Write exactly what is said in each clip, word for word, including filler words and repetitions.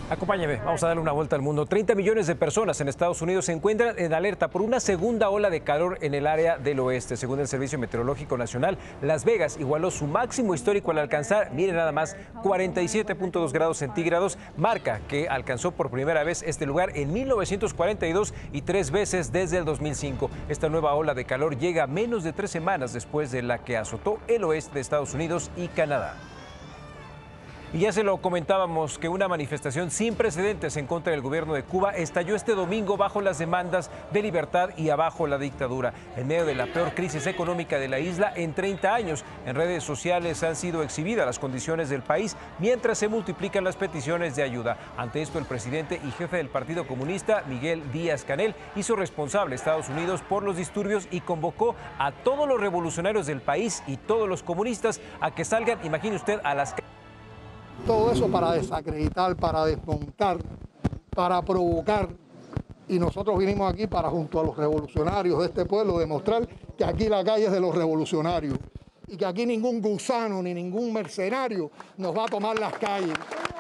Acompáñame, vamos a darle una vuelta al mundo. treinta millones de personas en Estados Unidos se encuentran en alerta por una segunda ola de calor en el área del oeste. Según el Servicio Meteorológico Nacional, Las Vegas igualó su máximo histórico al alcanzar, miren nada más, cuarenta y siete punto dos grados centígrados, marca que alcanzó por primera vez este lugar en mil novecientos cuarenta y dos y tres veces desde el dos mil cinco. Esta nueva ola de calor llega menos de tres semanas después de la que azotó el oeste de Estados Unidos y Canadá. Y ya se lo comentábamos que una manifestación sin precedentes en contra del gobierno de Cuba estalló este domingo bajo las demandas de libertad y abajo la dictadura. En medio de la peor crisis económica de la isla en treinta años, en redes sociales han sido exhibidas las condiciones del país mientras se multiplican las peticiones de ayuda. Ante esto, el presidente y jefe del Partido Comunista, Miguel Díaz-Canel, hizo responsable a Estados Unidos por los disturbios y convocó a todos los revolucionarios del país y todos los comunistas a que salgan, imagine usted, a las calles. Todo eso para desacreditar, para desmontar, para provocar. Y nosotros vinimos aquí para, junto a los revolucionarios de este pueblo, demostrar que aquí la calle es de los revolucionarios y que aquí ningún gusano ni ningún mercenario nos va a tomar las calles.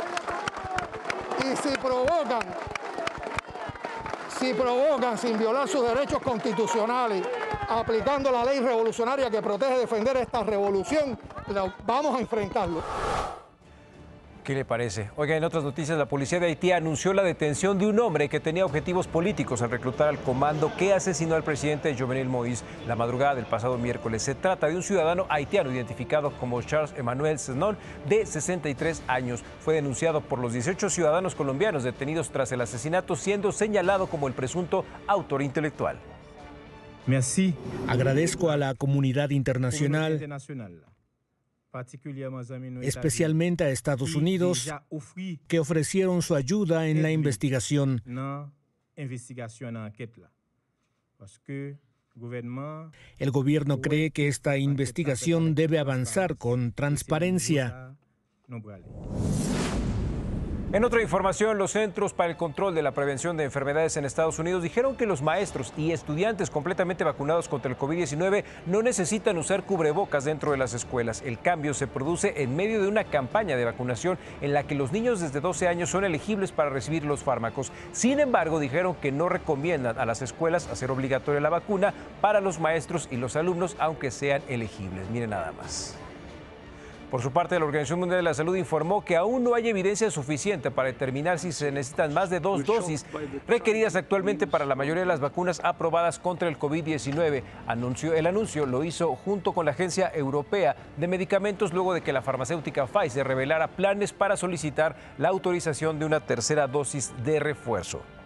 Y si provocan, si provocan sin violar sus derechos constitucionales, aplicando la ley revolucionaria que protege y defender esta revolución, vamos a enfrentarlo. ¿Qué le parece? Oiga, en otras noticias, la policía de Haití anunció la detención de un hombre que tenía objetivos políticos al reclutar al comando que asesinó al presidente Jovenel Moïse la madrugada del pasado miércoles. Se trata de un ciudadano haitiano identificado como Charles Emmanuel Sesnon, de sesenta y tres años. Fue denunciado por los dieciocho ciudadanos colombianos detenidos tras el asesinato, siendo señalado como el presunto autor intelectual. Merci. Agradezco a la comunidad internacional, especialmente a Estados Unidos, que ofrecieron su ayuda en la investigación. El gobierno cree que esta investigación debe avanzar con transparencia. En otra información, los Centros para el Control de la Prevención de Enfermedades en Estados Unidos dijeron que los maestros y estudiantes completamente vacunados contra el COVID diecinueve no necesitan usar cubrebocas dentro de las escuelas. El cambio se produce en medio de una campaña de vacunación en la que los niños desde doce años son elegibles para recibir los fármacos. Sin embargo, dijeron que no recomiendan a las escuelas hacer obligatoria la vacuna para los maestros y los alumnos, aunque sean elegibles. Miren nada más. Por su parte, la Organización Mundial de la Salud informó que aún no hay evidencia suficiente para determinar si se necesitan más de dos dosis requeridas actualmente para la mayoría de las vacunas aprobadas contra el COVID diecinueve. Anunció, el anuncio lo hizo junto con la Agencia Europea de Medicamentos luego de que la farmacéutica Pfizer revelara planes para solicitar la autorización de una tercera dosis de refuerzo.